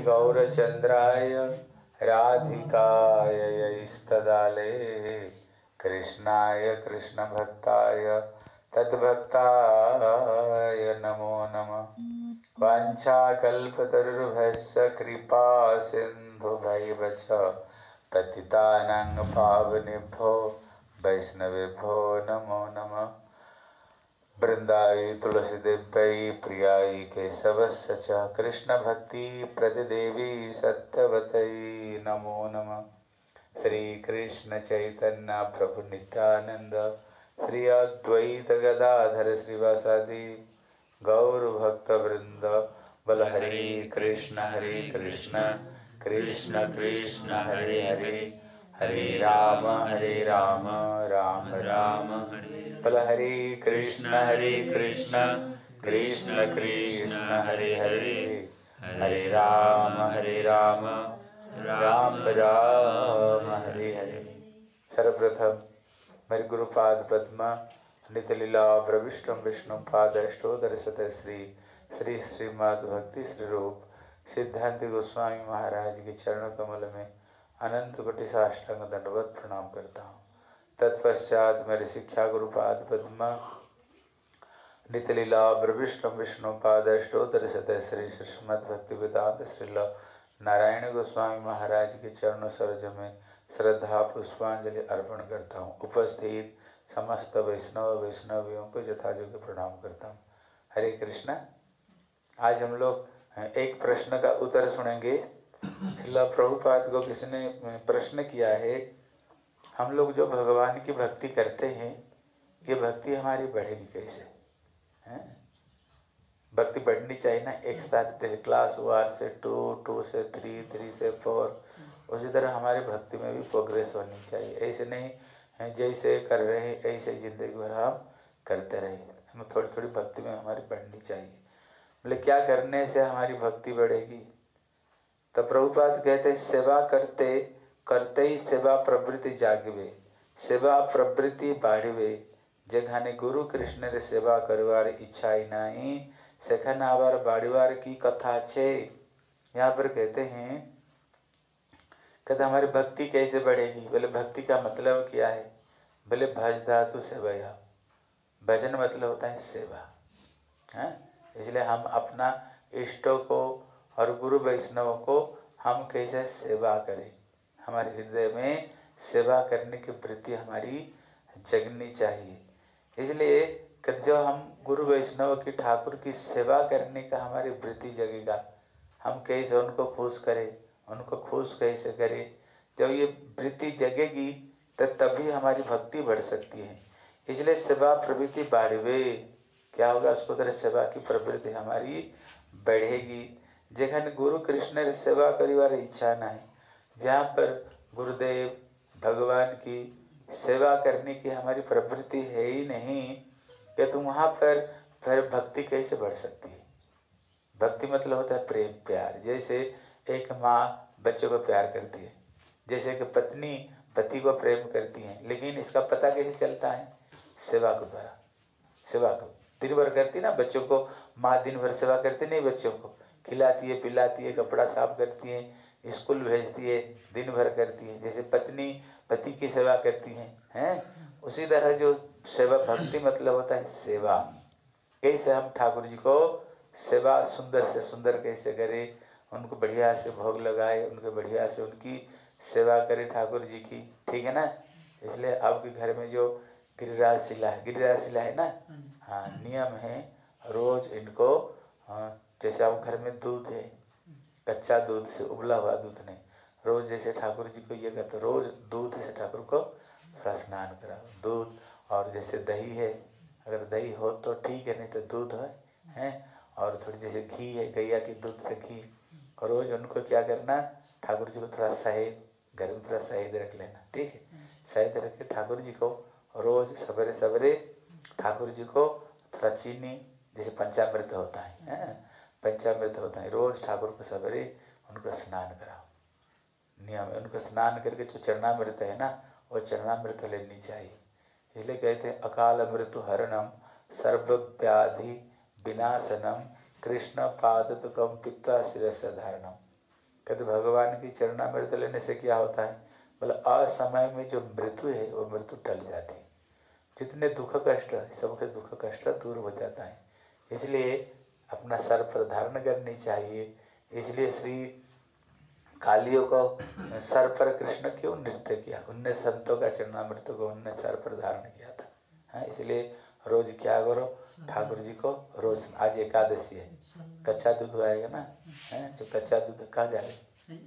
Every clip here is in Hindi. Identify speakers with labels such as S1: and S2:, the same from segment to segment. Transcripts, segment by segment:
S1: गौरचंद्राय राधिकाय इष्टदाले कृष्णाय कृष्णभक्ताय तद्भक्ताय नमो नमः। वाञ्छाकल्पतरुर्भस्य कृपा सिन्धुभैव च पतितानां पावनेभ्यो वैष्णवेभ्यो नमो नमः। वृन्दायै तुलसीदेव्यै प्रियायै केशवस्य च कृष्णभक्तिप्रददेवी सत्यवत्यै नमो नमः। श्रीकृष्ण चैतन्य प्रभु नित्यानंद श्री अद्वैत गदाधर श्रीवासादि गौर भक्तवृंद बल हरे कृष्ण कृष्ण कृष्ण हरे हरे, हरे राम राम राम हरे बल हरे कृष्ण कृष्ण कृष्ण हरे हरे, हरे राम राम राम हरे हरे। सर्वप्रथम मेरे गुरुपाद पद्म नित्य लीला प्रविष्टम विष्णु पाद अष्टोदर सत श्री श्री श्रीमद् भक्ति श्री रूप सिद्धांत गोस्वामी महाराज के चरण कमल में अनंत कोटि साष्टांग दंडवत प्रणाम करता हूँ। तत्पश्चात मेरे शिक्षा गुरुपाद पद्म नित्य लीला प्रविष्टम विष्णु पाद अष्टोदर सत श्री श्रीमद् भक्ति वेदांत श्रील नारायण गोस्वामी महाराज के चरणों सरोज में श्रद्धा पुष्पांजलि अर्पण करता हूँ। उपस्थित समस्त वैष्णवियों को यथायोग्य प्रणाम करता हूँ। हरे कृष्णा। आज हम लोग एक प्रश्न का उत्तर सुनेंगे। श्रील प्रभुपाद को किसी ने प्रश्न किया है, हम लोग जो भगवान की भक्ति करते हैं ये भक्ति हमारी बढ़ेगी कैसे? भक्ति बढ़नी चाहिए ना, एक साथ जैसे क्लास 1 से 2, 2 से 3, 3 से 4, उसी तरह हमारी भक्ति में भी प्रोग्रेस होनी चाहिए। ऐसे नहीं जैसे कर रहे हैं ऐसे जिंदगी भर हम करते रहे, हमें थोड़ी थोड़ी भक्ति में हमारी बढ़नी चाहिए। बोले क्या करने से हमारी भक्ति बढ़ेगी? तो प्रभुपाद कहते हैं सेवा करते करते ही सेवा प्रवृत्ति जागवे, सेवा प्रवृत्ति बाढ़वे, जेखाने गुरु कृष्ण रे सेवा करवार इच्छा ही नहीं सेखन आवार बाड़ीवार की कथा छे। यहाँ पर कहते हैं हमारी भक्ति कैसे बढ़ेगी? बोले भक्ति का मतलब क्या है? बोले भज धातु सेवया, भजन मतलब होता है सेवा है। इसलिए हम अपना इष्टों को और गुरु वैष्णवों को हम कैसे सेवा करें, हमारे हृदय में सेवा करने की वृत्ति हमारी जगनी चाहिए। इसलिए जब हम गुरु वैष्णव की ठाकुर की सेवा करने का हमारी वृत्ति जगेगा, हम कैसे उनको खुश करें, उनको खुश कैसे करें, जब ये वृत्ति जगेगी तो तभी हमारी भक्ति बढ़ सकती है। इसलिए सेवा प्रवृत्ति बढ़वे, क्या होगा उसको तरह सेवा की प्रवृत्ति हमारी बढ़ेगी। जखन गुरु कृष्ण सेवा करिवार इच्छा नहीं, जहाँ पर गुरुदेव भगवान की सेवा करने की हमारी प्रवृत्ति है ही नहीं, कि तुम वहाँ पर फिर भक्ति कैसे बढ़ सकती है? भक्ति मतलब होता है प्रेम प्यार। जैसे एक माँ बच्चे को प्यार करती है, जैसे कि पत्नी पति को प्रेम करती है, लेकिन इसका पता कैसे चलता है? सेवा के द्वारा। सेवा को दिन भर करती ना, बच्चों को माँ दिन भर सेवा करती नहीं, बच्चों को खिलाती है पिलाती है, कपड़ा साफ करती है, स्कूल भेजती है, दिन भर करती है। जैसे पत्नी पति की सेवा करती हैं, उसी तरह जो सेवा भक्ति मतलब होता है सेवा। कैसे हम ठाकुर जी को सेवा सुंदर से सुंदर कैसे करें, उनको बढ़िया से भोग लगाए, उनको बढ़िया से उनकी सेवा करें ठाकुर जी की, ठीक है ना। इसलिए आपके घर में जो गिरिराज शिला है ना, हाँ नियम है रोज इनको, जैसे आप घर में दूध है, कच्चा दूध से उबला हुआ दूध नहीं, रोज जैसे ठाकुर जी को ये कहते रोज दूध से ठाकुर को स्नान कराओ, दूध। और जैसे दही है, अगर दही हो तो ठीक है, नहीं तो दूध है, और थोड़ी जैसे घी है, गैया के दूध से घी, और रोज उनको क्या करना, ठाकुर जी को थोड़ा शहद, घर में थोड़ा शहद रख लेना, ठीक है। शहद रख के ठाकुर जी को रोज सवेरे सवेरे ठाकुर जी को थोड़ा चीनी, जैसे पंचामृत होता है, पंचामृत होता है, रोज ठाकुर को सवेरे उनको स्नान कराओ। नियम है, उनको स्नान करके जो चरणामृत है ना, वो चरणामृत लेनी चाहिए। इसलिए कहते हैं अकाल मृत्यु हरणम सर्व व्याधि विनाशनम कृष्ण पादुकम पित्वा शिरस धारणम। कहते भगवान की चरणामृत लेने से क्या होता है, बोले असमय में जो मृत्यु है वो मृत्यु टल जाती है। जितने दुख कष्ट सबके दुख कष्ट दूर हो जाता है। इसलिए अपना सर पर धारण करनी चाहिए। इसलिए श्री कालियों को सर पर कृष्ण क्यों नृत्य किया, उनने संतों का चरणामृत को उनने सर पर धारण किया था। हाँ, इसलिए रोज क्या करो, ठाकुर जी को रोज, आज एकादशी है, कच्चा दूध आएगा ना, है जो कच्चा दूध कहाँ जाए।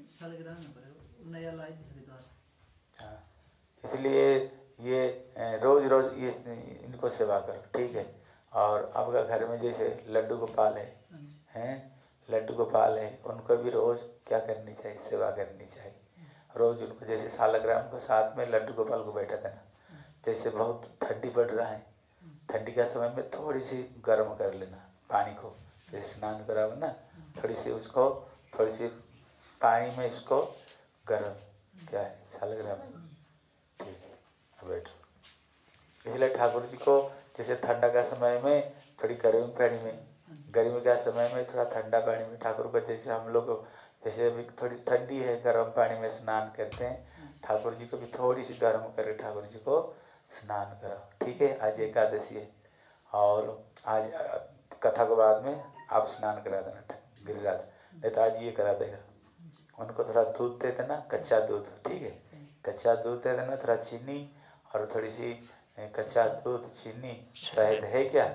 S1: हाँ, इसलिए ये रोज रोज ये इनको सेवा करो, ठीक है। और आपका घर में जैसे लड्डू गोपाल हैं, लड्डू गोपाल है, उनको भी रोज क्या करनी चाहिए, सेवा करनी चाहिए। रोज उनको जैसे सालग्राम को साथ में लड्डू गोपाल को बैठा देना। जैसे बहुत ठंडी पड़ रहा है, ठंडी का समय में थोड़ी सी गर्म कर लेना पानी को, जैसे स्नान कराओ ना, थोड़ी सी उसको, थोड़ी सी पानी में इसको गर्म, क्या है सालग्राम, ठीक है बैठो। इसलिए ठाकुर जी को जैसे ठंडा का समय में थोड़ी गर्म पानी में, गर्मी का समय में थोड़ा ठंडा पानी में ठाकुर को, जैसे हम लोग जैसे अभी थोड़ी ठंडी है गर्म पानी में स्नान करते हैं, ठाकुर जी को भी थोड़ी सी गर्म करके ठाकुर जी को स्नान करो, ठीक है। आज एकादशी है और आज कथा के बाद में आप स्नान करा देना गिरिराज, नहीं तो आज ये करा देगा। उनको थोड़ा दूध दे देना, कच्चा दूध, ठीक है, कच्चा दूध दे देना, थोड़ा चीनी और थोड़ी सी कच्चा दूध, चीनी, शहद है क्या,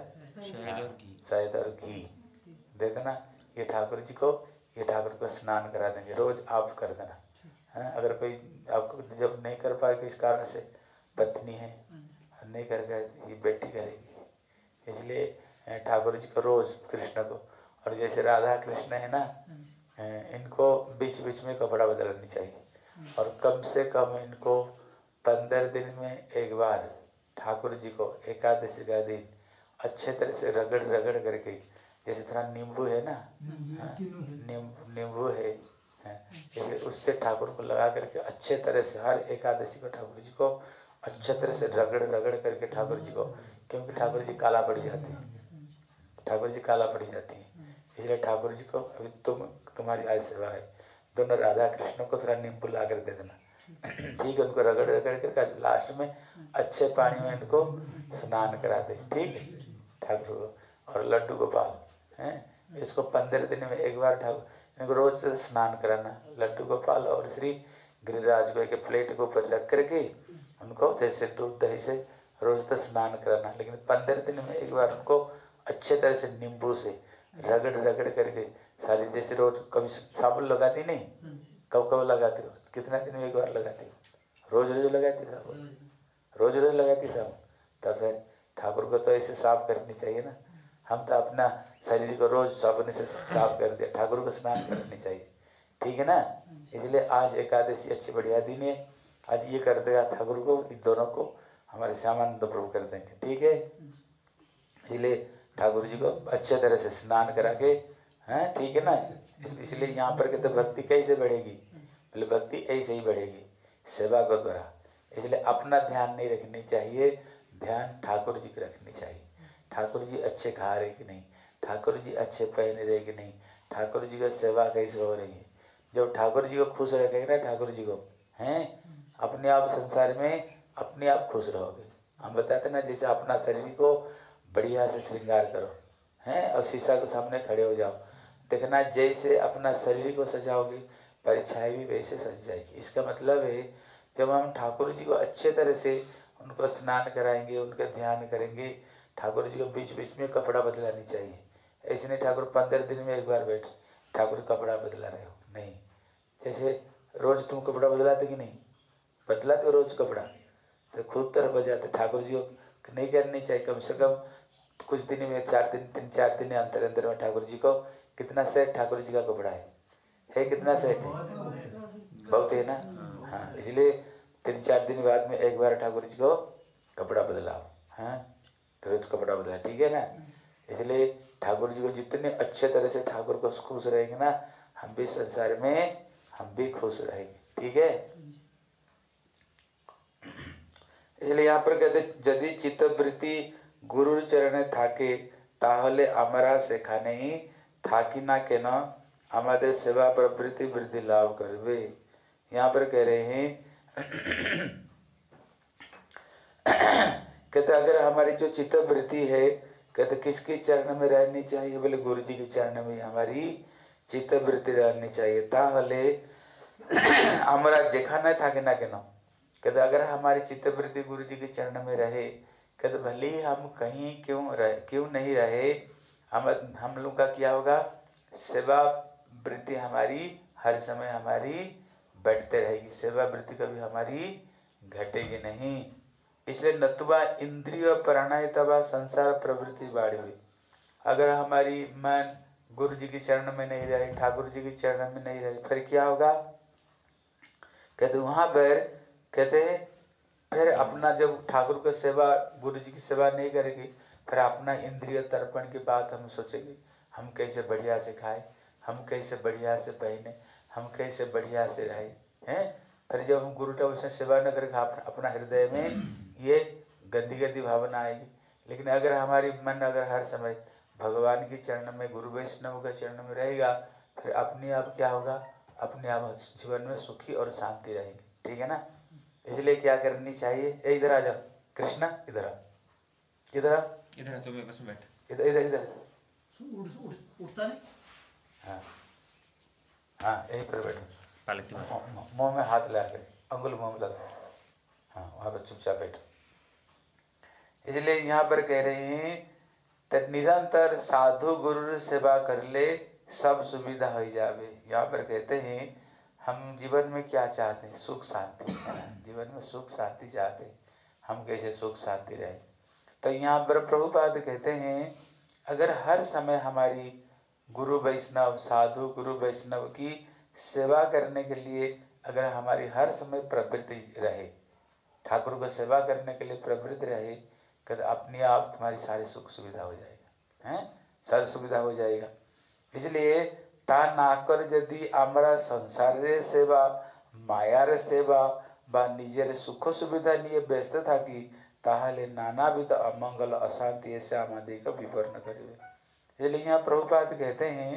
S1: शहद और घी दे देना। ये ठाकुर जी को, ये ठाकुर को स्नान करा देंगे, रोज आप कर देना। है अगर कोई आपको जब नहीं कर पाए किस कारण से, पत्नी है नहीं कर गए, ये बेटी करेगी। इसलिए ठाकुर जी को रोज कृष्ण को, और जैसे राधा कृष्ण है ना, इनको बीच बीच में कपड़ा बदलनी चाहिए और कम से कम इनको 15 दिन में एक बार ठाकुर जी को एकादशी का दिन अच्छे तरह से रगड़ रगड़ करके, जैसे थोड़ा नींबू है ना, नींबू है, इसलिए उससे ठाकुर को लगा करके अच्छे तरह से हर एकादशी को ठाकुर जी को अच्छे तरह से रगड़ रगड़ करके ठाकुर जी को, क्योंकि ठाकुर जी काला पड़ जाते हैं, ठाकुर जी काला पड़ जाती है। इसलिए ठाकुर जी को अभी तुम्हारी आज सेवा है, दोनों राधा कृष्ण को थोड़ा नींबू ला कर दे देना, ठीक है। उनको रगड़ रगड़ कर लास्ट में अच्छे पानी में इनको स्नान करा दे, ठीक है ठाकुर को। और लड्डू गोपाल हैं, इसको 15 दिन में एक बार ठाकुर इनको रोज स्नान कराना, लड्डू गोपाल और श्री गिरिराज को एक प्लेट को ऊपर रख करके उनको जैसे दूध दही से रोज तो स्नान कराना, लेकिन 15 दिन में एक बार उनको अच्छे तरह से नींबू से रगड़ रगड़ करके सारी, जैसे रोज कभी साबुन लगाती नहीं, कब कब लगाती हो, कितना दिन में एक बार लगाती हो, रोज रोज लगाती साबुन, रोज रोज लगाती साबुन, तब फिर ठाकुर को तो ऐसे साफ करनी चाहिए ना। हम तो अपना शरीर को रोज साबुन से साफ कर दिया, ठाकुर को स्नान करनी चाहिए, ठीक है ना। इसलिए आज एकादशी अच्छी बढ़िया दिन है, आज ये कर देगा ठाकुर को, इन दोनों को हमारे श्यामानंद प्रभु कर देंगे, ठीक है। इसलिए ठाकुर जी को अच्छे तरह से स्नान करा के, हैं ठीक है ना। इसलिए यहाँ पर कहते भक्ति कैसे बढ़ेगी, बोले भक्ति ऐसे ही बढ़ेगी सेवा को द्वारा। इसलिए अपना ध्यान नहीं रखनी चाहिए, ध्यान ठाकुर जी की रखनी चाहिए। ठाकुर जी अच्छे खा रहे कि नहीं, ठाकुर जी अच्छे पहन रहे कि नहीं, ठाकुर जी का सेवा कैसे हो रही है। जब ठाकुर जी को खुश रखेंगे ना, ठाकुर जी को हैं, अपने आप संसार में अपने आप खुश रहोगे। हम बताते ना, जैसे अपना शरीर को बढ़िया से श्रृंगार करो हैं और शीशा के सामने खड़े हो जाओ, देखना जैसे अपना शरीर को सजाओगे परीक्षाएं भी वैसे सज जाएगी। इसका मतलब है जब हम ठाकुर जी को अच्छे तरह से उनको स्नान कराएंगे, उनका ध्यान करेंगे, ठाकुर जी को बीच बीच में कपड़ा बदलानी चाहिए। ऐसे नहीं ठाकुर 15 दिन में एक बार बैठ ठाकुर कपड़ा बदला रहे हो, नहीं। जैसे रोज तुम कपड़ा बदलाते कि नहीं, बदलाते हो रोज कपड़ा, तो खुद तरफ बजाते। ठाकुर जी को नहीं करनी चाहिए, कम से कम कुछ दिन में 4 दिन 3-4 दिन अंतर अंतर में ठाकुर जी को कितना सेट ठाकुर जी का कपड़ा है कितना सेट है, बहुत है ना। हाँ, इसलिए 3-4 दिन बाद में एक बार ठाकुर जी को कपड़ा बदलाओ, हाँ रोज कपड़ा बदला, ठीक है ना। इसलिए ठाकुर जी को जितने अच्छे तरह से ठाकुर को खुश रहेंगे ना, हम भी संसार में हम भी खुश रहेंगे, ठीक है। इसलिए यहाँ पर कहते यदि चित्तवृत्ति गुरु चरण थाके ताहले आमरा सेखाने ही थाकी ना के न हमारे सेवा प्रवृत्ति वृद्धि लाभ करवे। यहाँ पर कह रहे हैं कहते अगर हमारी जो चित्त वृत्ति है कहते किसके चरण में रहनी चाहिए, बोले गुरु जी के चरण में हमारी चित्त वृत्ति रहनी चाहिए। ताहले हमारा जेखाना था कि ना के ना कहते अगर हमारी चित्त वृत्ति गुरु जी के चरण में रहे कहते भले ही हम कहीं क्यों नहीं रहे, हम लोग का क्या होगा, सेवा वृत्ति हमारी हर समय हमारी बढ़ते रहेगी, सेवा वृत्ति कभी हमारी घटेगी नहीं। इसलिए नतुबा इंद्रिय प्रणय तबा संसार प्रवृत्ति बाढ़ हुई। अगर हमारी मन गुरु जी के चरण में नहीं रहे, ठाकुर जी के चरण में नहीं रहे, फिर क्या होगा, कहते वहां पर कहते फिर अपना जब ठाकुर की सेवा गुरु जी की सेवा नहीं करेगी, फिर अपना इंद्रिय तर्पण की बात हम सोचेंगे, हम कैसे बढ़िया से खाए, हम कैसे बढ़िया से पहने, हम कैसे बढ़िया से रहे हैं। फिर जब हम गुरु का सेवा न करेंगे अपना हृदय में ये गंदी गंदी भावना आएगी। लेकिन अगर हमारी मन अगर हर समय भगवान के चरण में गुरु वैष्णव के चरण में रहेगा, फिर अपने आप क्या होगा, अपने आप जीवन में सुखी और शांति रहेगी। ठीक है ना। इसलिए क्या करनी चाहिए, इधर आ जाओ कृष्णा, इधर आ, इधर आ,
S2: इधर तो मैं बस बैठ,
S1: इधर इधर इधर
S2: उठता नहीं।
S1: हाँ हाँ यहीं पर बैठो,
S2: पालक
S1: मुंह में हाथ लगा कर, अंगुल मुंह में लगा, हाँ वहाँ पर चुपचाप बैठो। इसलिए यहाँ पर कह रहे हैं निरंतर साधु गुरु सेवा कर ले सब सुविधा हो जावे। यहाँ पर कहते हैं हम जीवन में क्या चाहते हैं, सुख शांति, जीवन में सुख शांति चाहते हैं, हम कैसे सुख शांति रहे। तो यहाँ पर प्रभुपाद कहते हैं अगर हर समय हमारी गुरु वैष्णव साधु गुरु वैष्णव की सेवा करने के लिए अगर हमारी हर समय प्रवृत्ति रहे, ठाकुर को सेवा करने के लिए प्रवृत्ति रहे, कर अपने आप तुम्हारी सारी सुख सुविधा हो जाएगा, हैं सारी सुविधा हो जाएगा। इसलिए ता नाकर यदि आमरा संसार रे सेवा मायार सेवा बा निजेर सुख सुविधा लिए व्यस्त थाकी ताहले नानाविध अमंगल अशांति ऐसे आमादि का विवरण करिए। इसलिए यहाँ प्रभुपाद कहते हैं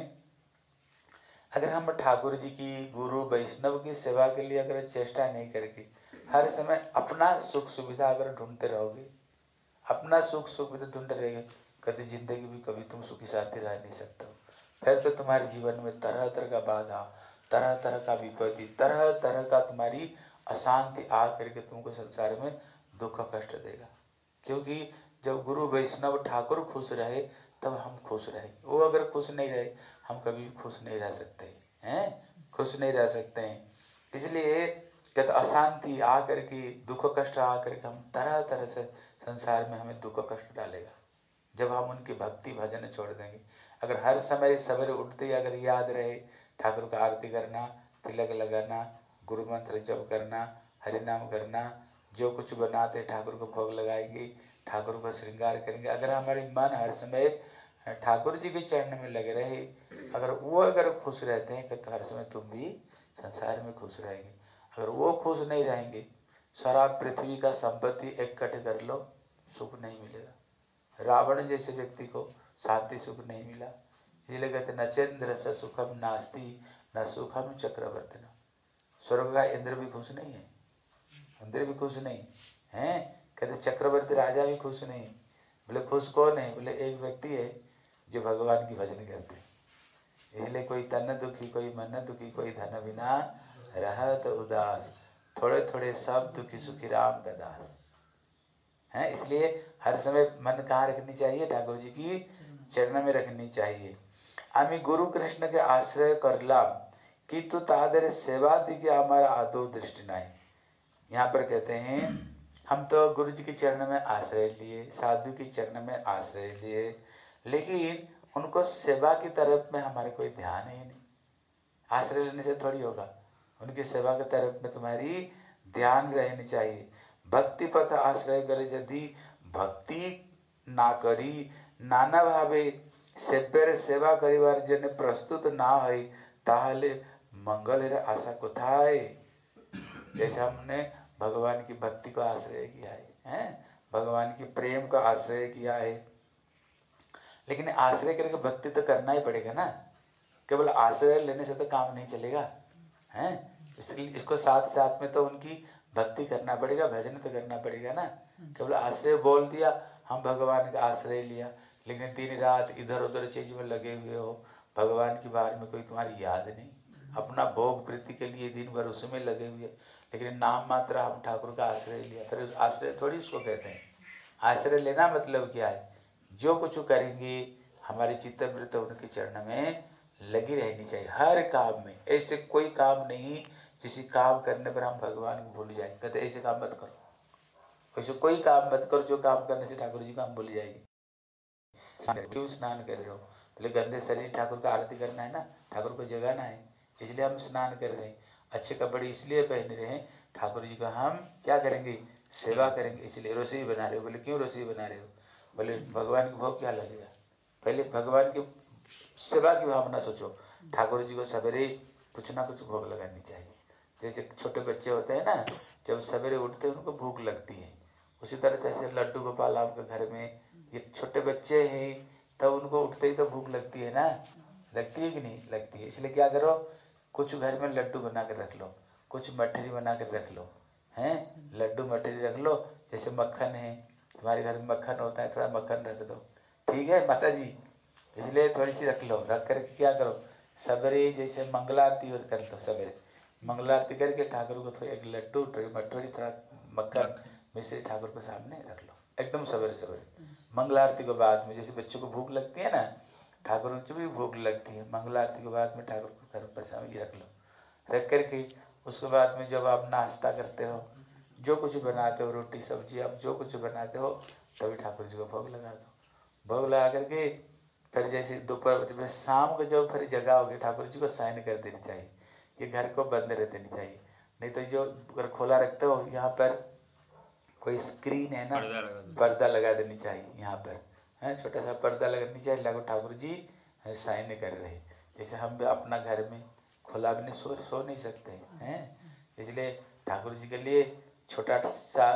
S1: अगर हम ठाकुर जी की गुरु वैष्णव की सेवा के लिए अगर चेष्टा नहीं करेंगे, हर समय अपना सुख सुविधा अगर ढूंढते रहोगे, अपना सुख सुविधा ढूंढते रहेंगे, कभी जिंदगी भी कभी तुम सुखी शांति रह नहीं सकते हो। फिर तो तुम्हारे जीवन में तरह तरह का बाधा, तरह तरह का विपत्ति, तरह तरह का तुम्हारी अशांति आ करके तुमको संसार में दुख कष्ट देगा। क्योंकि जब गुरु वैष्णव ठाकुर खुश रहे तब हम खुश रहे, वो अगर खुश नहीं रहे हम कभी भी खुश नहीं रह सकते हैं, खुश नहीं रह सकते हैं। इसलिए कहते अशांति आ करके दुख कष्ट आ करके हम तरह तरह से संसार में हमें दुख कष्ट डालेगा जब हम उनकी भक्ति भजन छोड़ देंगे। अगर हर समय सवेरे उठते ही अगर याद रहे ठाकुर का आरती करना, तिलक लगाना, गुरु मंत्र जप करना, हरि नाम करना, जो कुछ बनाते ठाकुर को भोग लगाएंगे, ठाकुर को श्रृंगार करेंगे, अगर हमारे मन हर समय ठाकुर जी के चरण में लगे रहे, अगर वो अगर खुश रहते हैं तो हर समय तुम भी संसार में खुश रहेंगे। अगर वो खुश नहीं रहेंगे, सारा पृथ्वी का संपत्ति इकट्ठे कर लो, सुख नहीं मिलेगा। रावण जैसे व्यक्ति को शांति सुख नहीं मिला। इसलिए कहते न चंद्र स सुखम नास्ति न सुखम चक्रवर्ती। स्वर्ग का इंद्र भी खुश नहीं है, इंद्र भी खुश नहीं है। कहते चक्रवर्ती राजा भी खुश नहीं। बोले खुश कौन है, बोले एक व्यक्ति है जो भगवान की भजन करते हैं। इसलिए कोई तन दुखी कोई मन दुखी कोई धन बिना रहत उदास, थोड़े थोड़े सब दुखी सुखी राम का दास है। इसलिए हर समय मन कहाँ रखनी चाहिए, ठाकुर जी की चरण में रखनी चाहिए। आमी गुरु कृष्ण के आश्रय करलाम किंतु तादर सेवा दिखे हमारा आदो दृष्टि नहीं। यहाँ पर कहते हैं हम तो गुरु जी के चरण में आश्रय लिए, साधु के चरण में आश्रय लिए, लेकिन उनको सेवा की तरफ में हमारे कोई ध्यान ही नहीं। आश्रय लेने से थोड़ी होगा, उनकी सेवा की तरफ में तुम्हारी ध्यान रहनी चाहिए। भक्ति पथ आश्रय करे यदि भक्ति ना करी नाना भावे सेव्यर सेवा करिवार जने प्रस्तुत ना है ताहले मंगल आशा कोथाय। जैसे हमने भगवान की भक्ति को आश्रय किया है, भगवान की प्रेम का आश्रय किया है, लेकिन आश्रय करके भक्ति तो करना ही पड़ेगा ना। केवल आश्रय लेने से तो काम नहीं चलेगा, हैं? इसलिए इसको साथ साथ में तो उनकी भक्ति करना पड़ेगा, भजन तो करना पड़ेगा ना। केवल आश्रय बोल दिया, हम भगवान का आश्रय लिया, लेकिन दिन रात इधर उधर चीज में लगे हुए हो, भगवान के बारे में कोई तुम्हारी याद नहीं, अपना भोग वृत्ति के लिए दिन भर उसमें लगे हुए, लेकिन नाम मात्र हम ठाकुर का आश्रय लिया। फिर आश्रय थोड़ी उसको कहते हैं। आश्रय लेना मतलब क्या है? जो कुछ करेंगे हमारी चित्तवृत्त उनके चरण में लगी रहनी चाहिए, हर काम में। ऐसे कोई काम नहीं किसी काम करने पर हम भगवान को भूल जाएंगे, कहते ऐसे काम मत करो, ऐसे कोई काम मत करो जो काम करने से ठाकुर जी को हम भूल जाएंगे। क्यों स्नान कर रहे हो? बोले गंदे शरीर ठाकुर का आरती करना है ना, ठाकुर को जगाना है, इसलिए हम स्नान कर रहे हैं। अच्छे कपड़े इसलिए पहन रहे हैं, ठाकुर जी का हम क्या करेंगे? सेवा करेंगे, इसलिए रसोई बना रहे हो। बोले क्यों रसोई बना रहे हो? बोले भगवान को भोग क्या लगेगा, पहले भगवान की सेवा की भावना सोचो। ठाकुर जी को सवेरे कुछ ना कुछ भोग लगानी चाहिए। जैसे छोटे बच्चे होते हैं ना, जब सवेरे उठते हैं उनको भूख लगती है, उसी तरह जैसे लड्डू गोपाल आपके घर में ये छोटे बच्चे हैं, तब उनको उठते ही तो भूख लगती है ना, लगती है कि नहीं लगती है? इसलिए क्या करो, कुछ घर में लड्डू बना कर रख लो, कुछ मठरी बना कर रख लो, हैं? लड्डू मठरी रख लो। जैसे मक्खन है, तुम्हारे घर में मक्खन होता है, थोड़ा मक्खन रख दो, ठीक है माता जी? इसलिए थोड़ी सी रख लो, रख करके क्या करो, सवेरे जैसे मंगला आरती कर लो, सवेरे मंगला आरती करके ठाकुर को थोड़ा एक लड्डू, थोड़ी मठरी, थोड़ा मक्खन मिश्री ठाकुर के सामने रख लो, एकदम सवेरे सवेरे। मंगला आरती के बाद में जैसे बच्चों को भूख लगती है ना, ठाकुर को भी भूख लगती है, मंगला आरती के बाद में ठाकुर को घर पर सामने रख लो, रख करके उसके बाद में जब आप नाश्ता करते हो, जो कुछ बनाते हो, रोटी सब्जी आप जो कुछ बनाते हो, तभी ठाकुर जी को भोग लगा दो। भोग लगा करके फिर जैसे दोपहर में शाम को जब फिर जगाओगे, ठाकुर जी को साइन कर देनी चाहिए, ये घर को बंद रह देनी चाहिए। नहीं तो जो अगर खोला रखते हो, यहाँ पर कोई स्क्रीन है ना, पर्दा लगा देनी चाहिए, यहाँ पर है छोटा सा पर्दा लगानी चाहिए, लगो ठाकुर जी साइन कर रहे। जैसे हम भी अपना घर में खुला भी नहीं सो नहीं सकते हैं, इसलिए ठाकुर जी के लिए छोटा सा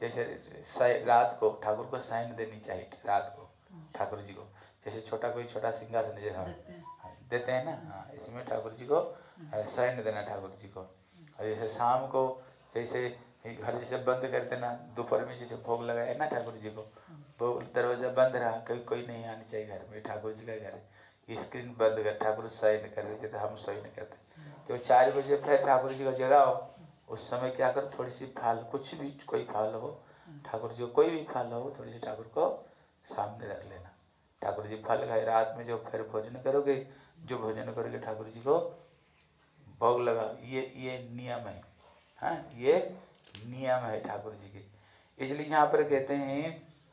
S1: जैसे रात को ठाकुर को साइन देनी चाहिए, रात को ठाकुर जी को जैसे छोटा कोई छोटा सिंहासन जैसा देते हैं ना, हाँ, इसमें ठाकुर जी को साइन देना ठाकुर जी को। और जैसे शाम को जैसे घर जैसे बंद कर देना, दोपहर में जैसे भोग लगाया ना ठाकुर जी को, वो दरवाजा बंद रहा, कोई नहीं आनी चाहिए घर में, ठाकुर जी का घर है, स्क्रीन बंद कर, ठाकुर साइन कर रहे थे, हम साइन करते। तो 4 बजे फिर ठाकुर जी को जगाओ, उस समय क्या कर, थोड़ी सी फाल, कुछ भी कोई फाल हो, ठाकुर जी को कोई भी फाल हो, थोड़ी सी ठाकुर को सामने रख लेना। ठाकुर जी फल खाए, रात में जो फिर भोजन करोगे, जो भोजन करोगे ठाकुर जी को भोग लगा, ये नियम है, हाँ, ये नियम है ठाकुर जी के। इसलिए यहाँ पर कहते हैं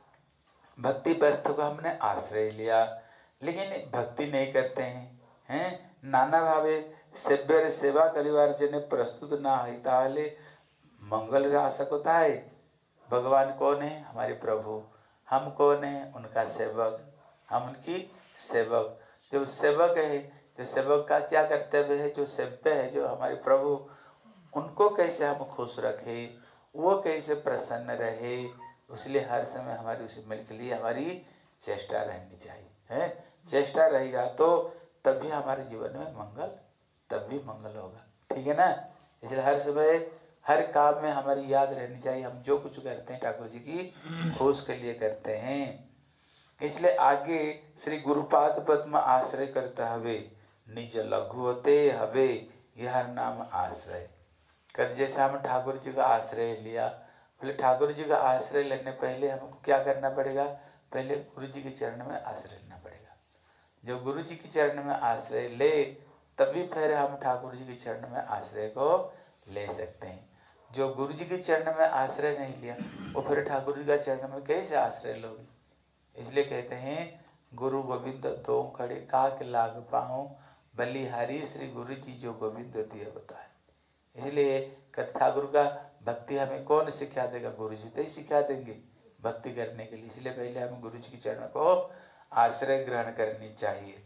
S1: भक्ति वस्तु को हमने आश्रय लिया, लेकिन भक्ति नहीं करते हैं, नाना भावे सेव्य सेवा करिवार जने प्रस्तुत ना है, ताहले मंगल रासक होता है। भगवान कौन है? हमारे प्रभु। हम कौन है? उनका सेवक, हम उनकी सेवक। जो सेवक है, जो सेवक का क्या कर्तव्य है, जो सेव्य है, जो हमारे प्रभु, उनको कैसे हम खुश रखे, वो कैसे प्रसन्न रहे, इसलिए हर समय हमारी उसी मिल के लिए हमारी चेष्टा रहनी चाहिए, है? चेष्टा रहेगा तो तभी हमारे जीवन में मंगल, तभी मंगल होगा, ठीक है ना? इसलिए हर समय हर काम में हमारी याद रहनी चाहिए, हम जो कुछ करते हैं ठाकुर जी की खुश के लिए करते हैं। इसलिए आगे श्री गुरुपाद पद्म आश्रय करता हवे, निज लघु होते हवे, यह नाम आश्रय कर। जैसे हम ठाकुर जी का आश्रय लिया, बोले ठाकुर जी का आश्रय लेने पहले हमको क्या करना पड़ेगा? पहले गुरु जी के चरण में आश्रय लेना पड़ेगा। जो गुरु जी के चरण में आश्रय ले, तभी फिर हम ठाकुर जी के चरण में आश्रय को ले सकते हैं। जो गुरु जी के चरण में आश्रय नहीं लिया, वो फिर ठाकुर जी का चरण में कैसे आश्रय लोगे? इसलिए कहते हैं गुरु गोविंद दो खड़े काक लाग पाओ, बलिहारी श्री गुरु जी जो गोविंद दिया बताए। इसलिए ठाकुर का भक्ति हमें कौन सिखा देगा? गुरु जी तो ही सिखा देंगे भक्ति करने के लिए। इसलिए पहले हमें गुरु जी के चरण को आश्रय ग्रहण करनी चाहिए।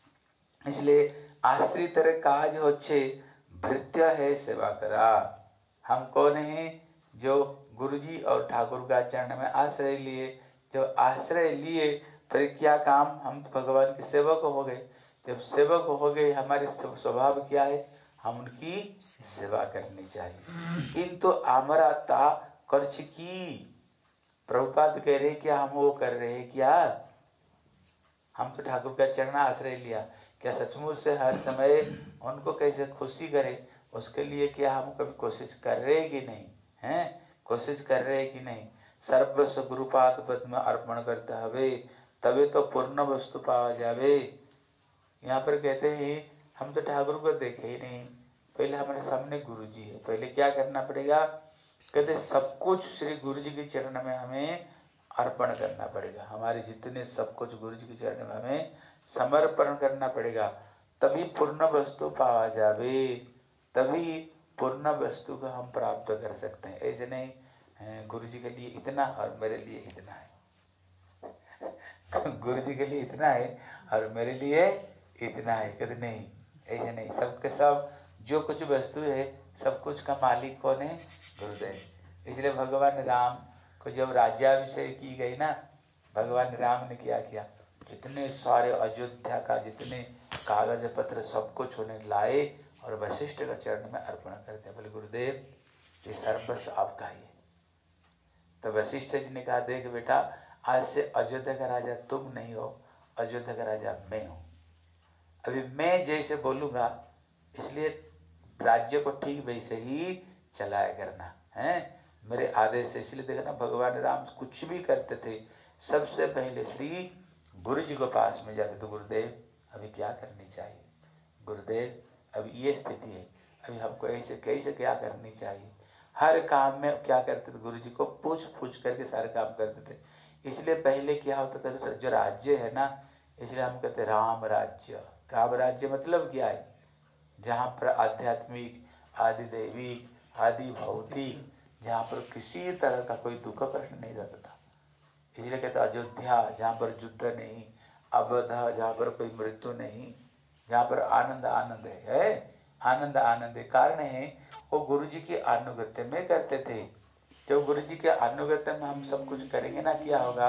S1: इसलिए आश्रित काज होच्छे भृत्य है सेवा करा। हम कौन है? जो गुरु जी और ठाकुर का चरण में आश्रय लिए, जो आश्रय लिए फिर क्या काम? हम भगवान के सेवक हो गए। जब सेवक हो गए, हमारे स्वभाव क्या है, हम उनकी सेवा करनी चाहिए। किंतु हमारा ता कर्ज की प्रभुपाद कह रहे क्या हम वो कर रहे हैं क्या? हम तो ठाकुर का चरण आश्रय लिया, क्या सचमुच से हर समय उनको कैसे खुशी करे, उसके लिए क्या हम कभी कोशिश कर रहे हैं कि नहीं? हैं, कोशिश कर रहे हैं कि नहीं? सर्वस्व गुरुपाद पद्म अर्पण करता हवे, तभी तो पूर्ण वस्तु पावा जावे। यहाँ पर कहते हैं हम तो ठाकुर को देखे ही नहीं, पहले हमारे सामने गुरु जी है, पहले क्या करना पड़ेगा? कहते सब कुछ श्री गुरु जी के चरण में हमें अर्पण करना पड़ेगा। हमारे जितने सब कुछ गुरु जी के चरण में हमें समर्पण करना पड़ेगा, तभी पूर्ण वस्तु पावा जावे, तभी पूर्ण वस्तु को हम प्राप्त कर सकते हैं। ऐसे नहीं गुरु जी के लिए इतना और मेरे लिए इतना है गुरु जी के लिए इतना है और मेरे लिए इतना है, कहते नहीं, ऐसे नहीं। सबके सब जो कुछ वस्तु है, सब कुछ का मालिक कौन है? गुरुदेव। इसलिए भगवान राम को जब राज्याभिषेक की गई ना, भगवान राम ने क्या किया? जितने सारे अयोध्या का जितने कागज पत्र सब कुछ उन्हें लाए और वशिष्ठ का चरण में अर्पण कर दिया। बोले गुरुदेव ये सर्वस्व आपका ही है। तो वशिष्ठ जी ने कहा देख बेटा, आज से अयोध्या का राजा तुम नहीं हो, अयोध्या का राजा मैं हूँ। अभी मैं जैसे बोलूंगा, इसलिए राज्य को ठीक वैसे ही चलाया करना है, मेरे आदेश से। इसलिए देखना भगवान राम कुछ भी करते थे, सबसे पहले श्री गुरु जी को पास में जाते तो गुरुदेव अभी क्या करनी चाहिए, गुरुदेव अभी ये स्थिति है, अभी हमको ऐसे कैसे क्या करनी चाहिए। हर काम में क्या करते थे? गुरु जी को पूछ पूछ करके सारे काम करते थे। इसलिए पहले क्या होता था, जो राज्य है ना, इसलिए हम कहते राम राज्य। राम राज्य मतलब क्या है? जहाँ पर आध्यात्मिक, आदि दैविक, आदि भौतिक, जहाँ पर किसी तरह का कोई दुख प्रश्न नहीं रहता था। इसलिए कहते अयोध्या, जहाँ पर युद्ध नहीं, अवध जहाँ पर कोई मृत्यु नहीं, जहाँ पर आनंद आनंद है, आनंद आनंद है। कारण है वो गुरु जी के अनुगत्य में करते थे। जब गुरु जी के अनुगत्य में हम सब कुछ करेंगे ना, क्या होगा?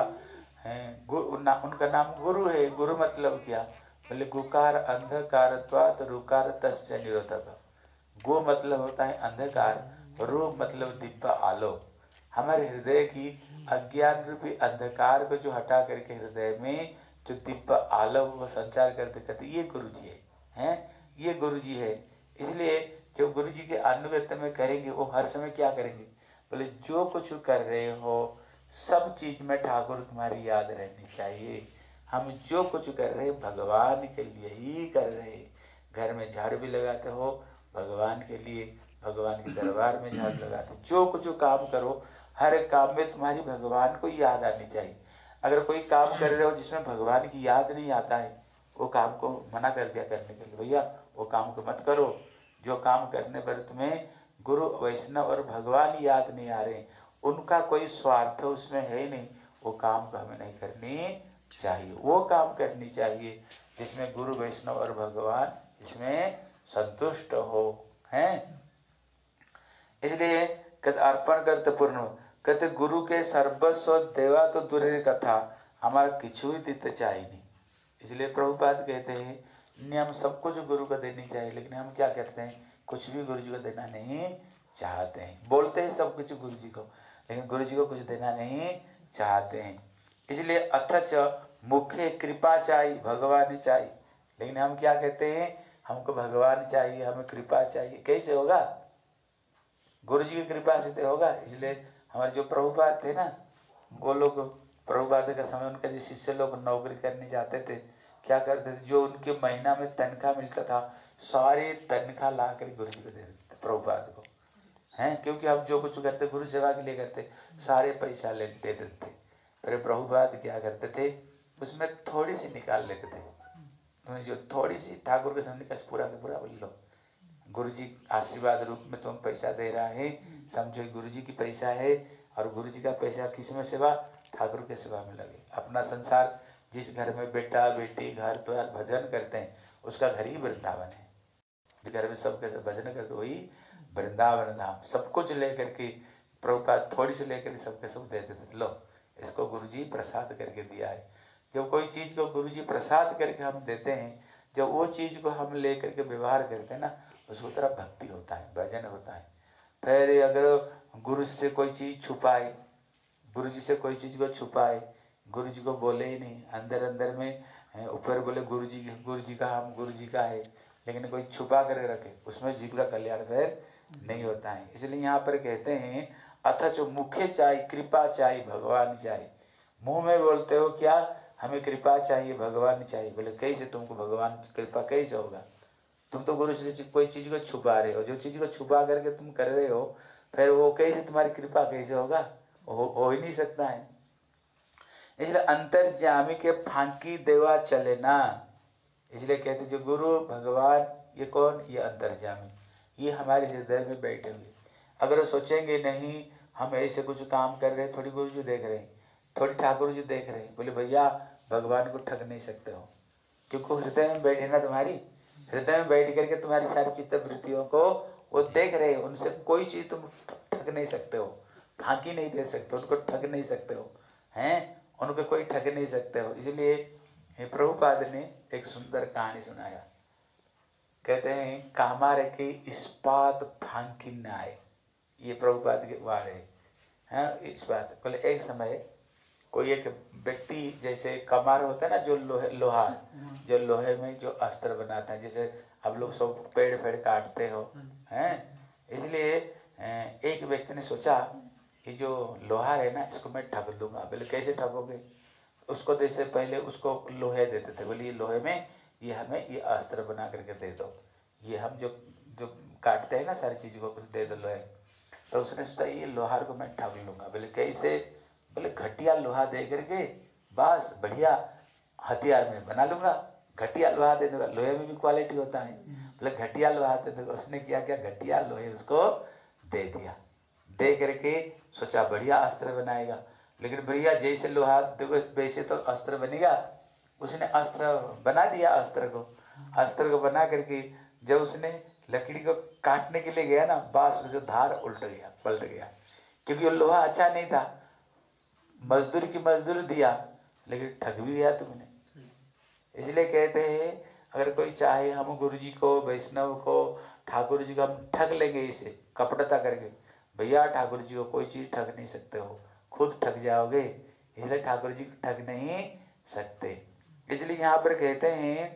S1: उनका नाम गुरु है। गुरु मतलब क्या? बोले गुकार अंधकारत्वात् रुकार तस्य निरोधक। गो मतलब होता है अंधकार, रू मतलब दिव्य आलोक। हमारे हृदय की अज्ञान रूपी अंधकार को जो हटा करके हृदय में जो दिव्य आलोक को संचार करते करते, ये गुरु जी है, हैं? ये गुरु जी है। इसलिए जो गुरु जी के अनुगत्य में करेंगे, वो हर समय क्या करेंगे? बोले जो कुछ कर रहे हो सब चीज में ठाकुर तुम्हारी याद रहनी चाहिए। हम जो कुछ कर रहे भगवान के लिए ही कर रहे। घर में झाड़ू भी लगाते हो भगवान के लिए, भगवान के दरबार में झाड़ू लगाते, जो कुछ काम करो हर काम में तुम्हारी भगवान को याद आनी चाहिए। अगर कोई काम कर रहे हो जिसमें भगवान की याद नहीं आता है, वो काम को मना कर दिया करने के लिए, भैया वो काम को मत करो। जो काम करने पर तुम्हें गुरु वैष्णव और भगवान याद नहीं आ रहे, उनका कोई स्वार्थ उसमें है ही नहीं, वो काम को हमें नहीं करनी चाहिए। वो काम करनी चाहिए जिसमें गुरु वैष्णव और भगवान इसमें संतुष्ट हो, हैं? इसलिए कहते अर्पण करते पूर्ण, कहते गुरु के सर्वस्व देवा तो दूर कथा, हमारा किछु ही देते चाहिए नहीं। इसलिए प्रभुपाद कहते हैं नियम सब कुछ गुरु को देनी चाहिए, लेकिन हम क्या कहते हैं? कुछ भी गुरु जी को देना नहीं चाहते हैं। बोलते हैं सब कुछ गुरु जी को, लेकिन गुरु जी को कुछ देना नहीं चाहते हैं। इसलिए अथच मुख्य कृपा चाहिए, भगवान चाहिए, लेकिन हम क्या कहते हैं? हमको भगवान चाहिए, हमें कृपा चाहिए। कैसे होगा? गुरु जी की कृपा से तो होगा। इसलिए हमारे जो प्रभुपाद थे ना, वो लोग प्रभुपाद का समय उनके जो शिष्य लोग नौकरी करने जाते थे, क्या करते थे? जो उनके महीना में तनख्वाह मिलता था, सारे तनख्वाह ला कर गुरु जी को दे देते थे, प्रभुपाद को, हैं? क्योंकि हम जो कुछ करते गुरु सेवा के लिए करते, सारे पैसा ले दे देते। फिर प्रभुपाद क्या करते थे? उसमें थोड़ी सी निकाल लेते थे, जो थोड़ी सी ठाकुर के सामने का पूरा का पूरा बोल लो, गुरु जी आशीर्वाद रूप में तुम पैसा दे रहा है, समझो गुरु जी की पैसा है, और गुरु जी का पैसा किस में सेवा? ठाकुर के सेवा में लगे। अपना संसार, जिस घर में बेटा बेटी घर द्वार भजन करते हैं, उसका घर ही वृंदावन है। जिस घर में सब कैसे भजन करते वही वृंदावन धाम। सब कुछ लेकर के प्रभुपाद थोड़ी सी लेकर सबके सब दे देते, लो इसको गुरु जी प्रसाद करके दिया है। जब कोई चीज को गुरु जी प्रसाद करके हम देते हैं, जब वो चीज को हम लेकर के व्यवहार करते हैं ना, उसको तरफ भक्ति होता है, भजन होता है। फिर अगर गुरु से कोई चीज छुपाए, गुरु जी से कोई चीज को छुपाए, गुरु जी को बोले ही नहीं, अंदर अंदर में ऊपर बोले गुरु जी का हम गुरु जी का है, लेकिन कोई छुपा कर रखे, उसमें जीव का कल्याण फिर नहीं होता है। इसलिए यहाँ पर कहते हैं अथच मुखे चाहिए कृपा चाहिए भगवान चाहिए। मुंह में बोलते हो क्या हमें कृपा चाहिए भगवान चाहिए, बोले कैसे तुमको भगवान कृपा कैसे होगा, तुम तो गुरु से कोई चीज को छुपा रहे हो, जो चीज को छुपा करके तुम कर रहे हो, फिर वो कैसे तुम्हारी कृपा कैसे होगा, हो ही नहीं सकता है। इसलिए अंतर्जामी के फांकी देवा चले ना, इसलिए कहते जो गुरु भगवान ये कौन, ये अंतर्जामी, ये हमारे हृदय में बैठे हुए। अगर सोचेंगे नहीं हम ऐसे कुछ काम कर रहे हैं, थोड़ी गुरु जी देख रहे हैं, थोड़ी ठाकुर जी देख रहे हैं, बोले भैया भगवान को ठग नहीं सकते हो, क्योंकि हृदय में बैठे ना, तुम्हारी हृदय में बैठ करके तुम्हारी सारी चित्त वृत्तियों को वो देख रहे हैं, उनसे कोई चीज तुम ठग नहीं सकते हो, फांकी नहीं दे सकते, उनको ठग नहीं सकते हो, हैं उनको कोई ठग नहीं सकते हो। इसलिए प्रभुपाद ने एक सुंदर कहानी सुनाया, कहते हैं कामारे की इस्पात फांकी न आए, ये प्रभुपाद के वार है। इस्पात बोले एक समय कोई एक व्यक्ति, जैसे कमार होता है ना जो लोहा जो लोहे में जो अस्त्र बनाता है, जैसे आप लोग सब पेड़ काटते हो हैं, इसलिए एक व्यक्ति ने सोचा ये जो लोहा है ना इसको मैं ठग दूंगा। बोले कैसे ठगोगे, उसको जैसे पहले उसको लोहे देते थे, बोले ये लोहे में ये हमें ये अस्त्र बना करके दे दो, ये हम जो जो काटते हैं ना सारी चीज को कुछ दे दो लोहे। तो उसने सोचा ये लोहार को मैं ठग लूंगा। बोले कैसे, बोले घटिया लोहा दे करके बस बढ़िया हथियार में बना लूंगा, घटिया लोहा दे दूंगा, लोहे में भी क्वालिटी होता है, बोले घटिया लोहा दे दूंगा। उसने किया क्या, घटिया लोहे उसको दे दिया, दे करके सोचा बढ़िया अस्त्र बनाएगा, लेकिन भैया जैसे लोहा देखो वैसे तो अस्त्र बनेगा, उसने अस्त्र बना दिया, अस्त्र को बना करके जब उसने लकड़ी को काटने के लिए गया ना, बस उसे धार पलट गया, क्योंकि वो लोहा अच्छा नहीं था, मजदूर की मजदूर दिया लेकिन ठग भी गया तुमने। इसलिए कहते हैं अगर कोई चाहे हम गुरु जी को, वैष्णव को, ठाकुर जी को हम ठग लेंगे इसे कपटता करके, भैया ठाकुर जी को कोई चीज ठग नहीं सकते हो, खुद ठग जाओगे, इसलिए ठाकुर जी को ठग नहीं सकते। इसलिए यहाँ पर कहते हैं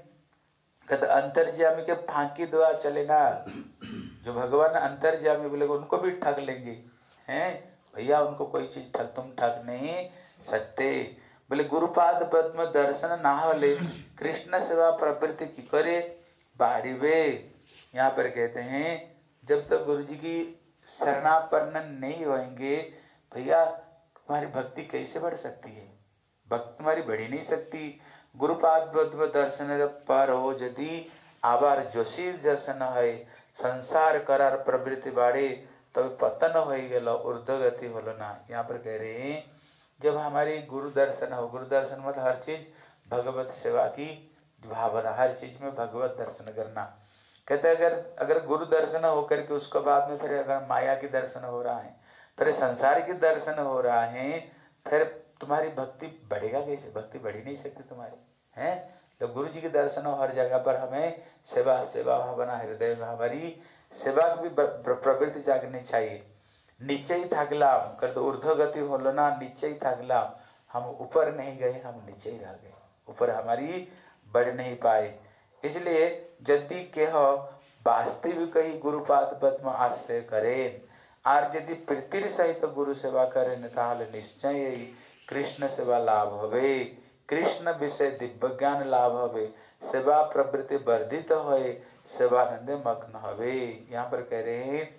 S1: अंतर्जामी के फांकी दुआ चले ना, जो भगवान अंतर्जामी बोले उनको भी ठग लेंगे हैं, भैया उनको कोई चीज तुम ठग नहीं सकते। बोले गुरुपाद पद्म दर्शन ना होले कृष्ण सेवा प्रवृत्ति की करे बाहरी वे। यहाँ पर कहते हैं जब तक गुरु जी की शरणापन्न नहीं होंगे, भैया तुम्हारी भक्ति कैसे बढ़ सकती है, भक्ति तुम्हारी बढ़ ही नहीं सकती। गुरुपाद पद्म दर्शन पर हो यदि आबार जोशी दर्शन है, संसार करार प्रवृत्ति बाढ़े तब पतन हो गया ऊर्ध्वगति होलो ना। यहाँ पर कह रहे हैं जब हमारी गुरु दर्शन हो, गुरु दर्शन मतलब हर चीज भगवत सेवा की भावना, हर चीज में भगवत दर्शन करना। कहते अगर गुरु दर्शन होकर के उसके बाद में फिर अगर माया की दर्शन हो रहा है, फिर संसार की दर्शन हो रहा है, फिर तुम्हारी भक्ति बढ़ेगा कैसे, भक्ति बढ़ ही नहीं सकती तुम्हारी है। तो गुरु जी के दर्शन हो हर जगह पर हमें सेवा भावना हृदय में हमारी सेवा की भी प्रवृत्ति जागनी चाहिए। नीचे ही थाकलाम कर दो ऊर्ध्व गति होलो ना, नीचे ही थाकलाम, हम ऊपर नहीं गए, हम नीचे ही रह गए, ऊपर हमारी बढ़ नहीं पाए। इसलिए यदि कह वास्तविक ही गुरुपाद पद्म आश्रय करें आर यदि प्रीतिर सहित गुरु सेवा करें ताहले निश्चय ही कृष्ण सेवा लाभ होवे, कृष्ण विषय दिव्य ज्ञान लाभ होवे, सेवा प्रवृत्ति वर्धित होए, सेवानंद मग्न होवे। यहाँ पर कह रहे हैं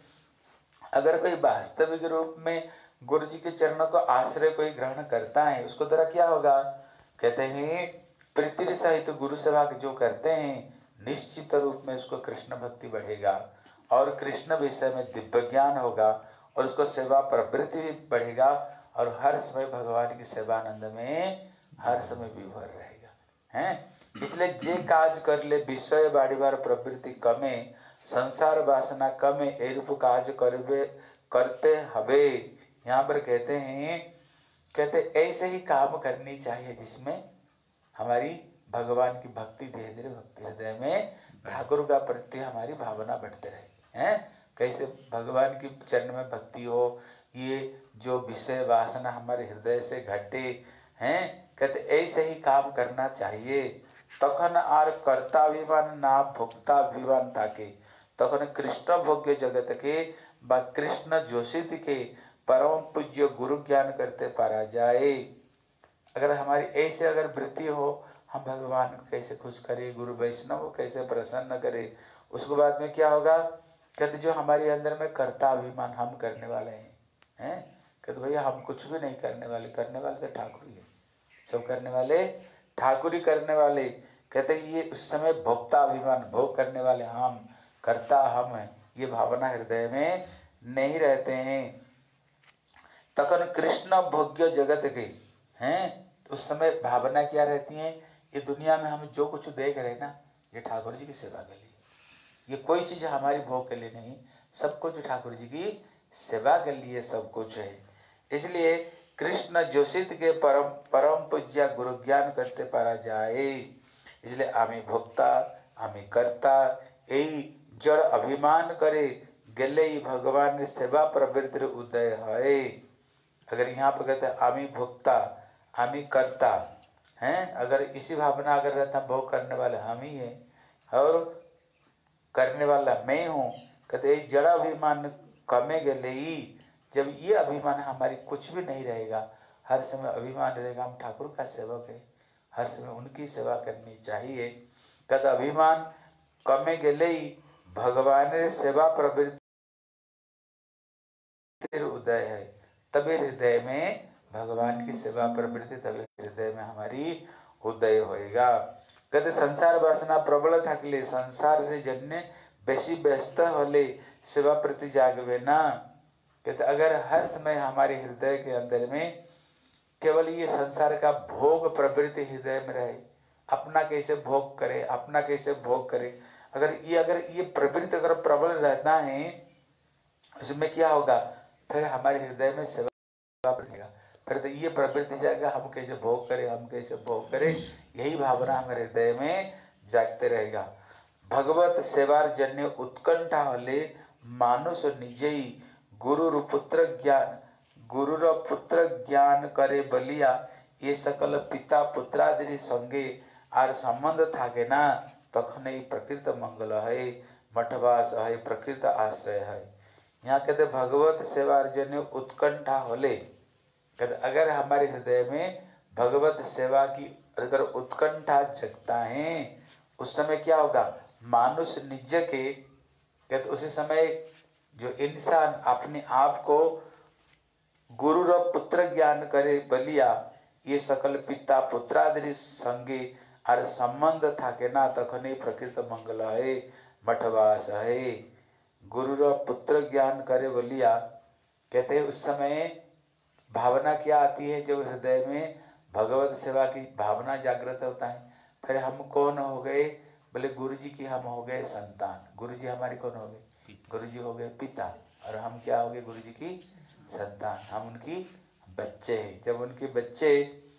S1: अगर कोई वास्तविक रूप में गुरु जी के चरणों को आश्रय कोई ग्रहण करता है, उसको द्वारा क्या होगा, कहते हैं प्रीति सहित गुरु सेवा जो करते हैं निश्चित रूप में उसको कृष्ण भक्ति बढ़ेगा और कृष्ण विषय में दिव्य ज्ञान होगा और उसको सेवा प्रवृत्ति भी बढ़ेगा और हर समय भगवान की सेवानंद में हर समय विभोर रहेगा हैं। इसलिए जे काज कर ले विषय बाड़ी बार प्रवृत्ति कमे, संसार वासना कमे, ए रूप काज करते हवे। यहाँ पर कहते हैं ऐसे ही काम करनी चाहिए जिसमें हमारी भगवान की भक्ति धीरे धीरे भक्ति हृदय में ठाकुर का प्रति हमारी भावना बढ़ते रहे हैं। कैसे भगवान की चरण में भक्ति हो, ये जो विषय वासना हमारे हृदय से घटे हैं, कहते ऐसे ही काम करना चाहिए। तखन आर कर्ताभिमान ना भोक्ताभिमान ताके, तखन कृष्ण भोग्य जगत के व कृष्ण जोशित के परम पूज्य गुरु ज्ञान करते पारा जाए। अगर हमारी ऐसे अगर वृत्ति हो, हम भगवान को कैसे खुश करें, गुरु वैष्णव को कैसे प्रसन्न करें, उसके बाद में क्या होगा, कहते जो हमारे अंदर में कर्ता अभिमान हम करने वाले हैं, कहते भैया हम कुछ भी नहीं करने वाले तो ठाकुर ही है, सब करने वाले ठाकुर ही करने वाले। कहते ये उस समय भोक्ता अभिमान, भोग करने वाले हम, कर्ता हम है, ये भावना हृदय में नहीं रहते हैं। तखन कृष्ण भोग्य जगत के हैं, उस समय भावना क्या रहती है, ये दुनिया में हम जो कुछ देख रहे हैं ना, ये ठाकुर जी की सेवा के लिए, ये कोई चीज हमारी भोग के लिए नहीं, सब कुछ ठाकुर जी की सेवा के लिए सब कुछ है। इसलिए कृष्ण जोशित के परम पूज्य गुरु ज्ञान करते पारा जाए। इसलिए आमी भोक्ता आमी कर्ता यही जड़ अभिमान करे गले ही भगवान सेवा प्रवृत्ति उदय है। अगर यहाँ पर कहते हैं आमी भोक्ता आमी कर्ता हैं, अगर इसी भावना अगर रहता भोग करने वाले हम ही है और करने वाला मैं हूँ, कहते जड़ अभिमान कमे गले ही, जब ये अभिमान हमारी कुछ भी नहीं रहेगा, हर समय अभिमान रहेगा हम ठाकुर का सेवक है, हर समय उनकी सेवा करनी चाहिए, तद अभिमान कमे गले ही भगवान सेवा प्रवृत्ति उदय है। तभी हृदय में भगवान की सेवा प्रवृत्ति, तभी हृदय में हमारी उदय होएगा। कहते संसार वासना प्रबल थकले संसार से जन्य बेसी व्यस्त होले सेवा प्रति जागवे ना। कहते अगर हर समय हमारे हृदय के अंदर में केवल ये संसार का भोग प्रवृत्ति हृदय में रहे, अपना कैसे भोग करे, अपना कैसे भोग करे, अगर ये प्रवृत्ति अगर प्रबल रहता है, उसमें क्या होगा, फिर हमारे हृदय में सेवा बढ़ेगा, फिर तो ये प्रवृत्ति जाएगा हम कैसे भोग करें, हम कैसे भोग करें, यही भावना हमारे हृदय में जागते रहेगा। भगवत सेवार जन्य उत्कंठा होले मानुष निजे गुरु पुत्र ज्ञान करे बलिया, ये सकल पिता पुत्रादि संगे आर संबंध थाके ना, तखन ही प्रकृत मंगल है, मठवास है, प्रकृत आश्रय है। यहाँ कहते भगवत सेवार्जन्य उत्कंठा होले, कहते अगर हमारे हृदय में भगवत सेवा की अगर उत्कंठा जगता है, उस समय क्या होगा, मानुष निज के, कहते उसी समय जो इंसान अपने आप को गुरु र पुत्र ज्ञान करे बलिया, ये सकल पिता पुत्रादि संगे आर संबंध थाके ना, तखने प्रकृत मंगल है, मठवास है। गुरु र पुत्र ज्ञान करे बलिया, कहते हैं उस समय भावना क्या आती है, जब हृदय में भगवत सेवा की भावना जागृत होता है, फिर हम कौन हो गए, बोले गुरु जी की हम हो गए संतान, गुरु जी हमारी कौन हो गए, गुरु जी हो गए पिता, और हम क्या हो गए, गुरु जी की संतान, हम उनकी बच्चे हैं। जब उनके बच्चे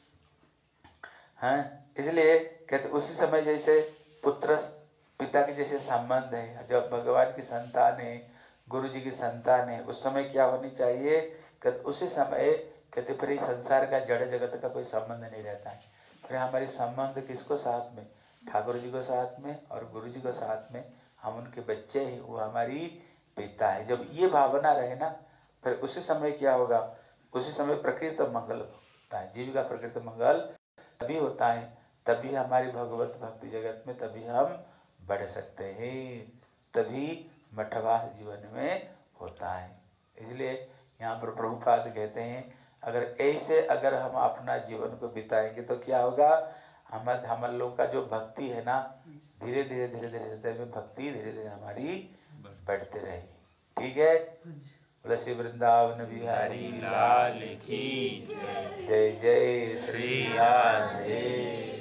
S1: हैं, इसलिए कहते उसी समय जैसे पुत्र पिता के जैसे संबंध है, जब भगवान की संतान है, गुरु जी की संतान है, उस समय क्या होनी चाहिए, कहते उसी समय कहते फिर संसार का जड़ जगत का कोई संबंध नहीं रहता है, फिर हमारी संबंध किसको साथ में, ठाकुर जी को साथ में और गुरु जी को साथ में, हम उनके बच्चे हैं, वो हमारी पिता है। जब ये भावना रहे ना, फिर उसी समय क्या होगा, उसी समय प्रकृत मंगल होता है, जीव का प्रकृत मंगल तभी होता है, तभी हमारी भगवत भक्ति जगत में तभी हम बढ़ सकते हैं, तभी मठवास जीवन में होता है। इसलिए यहाँ पर प्रभुपाद कहते हैं अगर ऐसे अगर हम अपना जीवन को बिताएंगे तो क्या होगा, हम लोग का जो भक्ति है ना, धीरे धीरे हृदय में भक्ति धीरे धीरे हमारी बढ़ते रहेगी। ठीक है, बोले श्री वृंदावन बिहारी लाल की जय, जय श्री राधे।